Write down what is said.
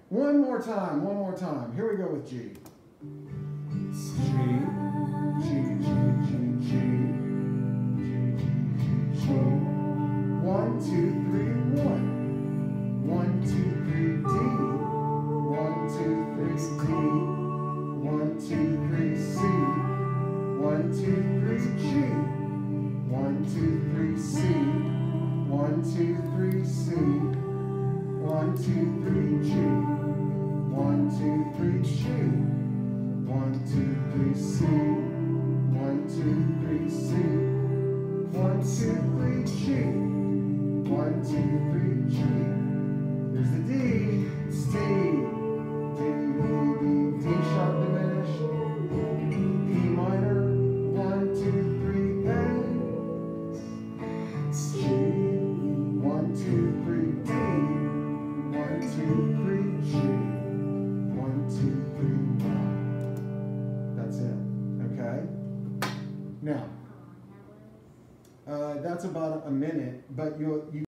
One more time, one more time. Here we go with G. G, G, G, G, G, G, G, G. 1, 2, 3, 1. 1, 2, 3, D. 1, 2, 3, D. 1, 2, 3, C. 1, 2, 3, G. 1, 2, 3, C. 1, 2, 3, C. 1, 2, 3, G. 1, 2, 3, G. 1, 2, 3, C. 1, 2, 3, C. 1, 2, 3, G. 1, 2, 3, G. Here's the D. It's D. D, D, D, D sharp diminished. E minor. 1, 2, 3, A. G. 1, 2, 3, D. 1, 2, 3, G. 1, 2, 3, 1. That's it. Okay? Now, that's about a minute, but you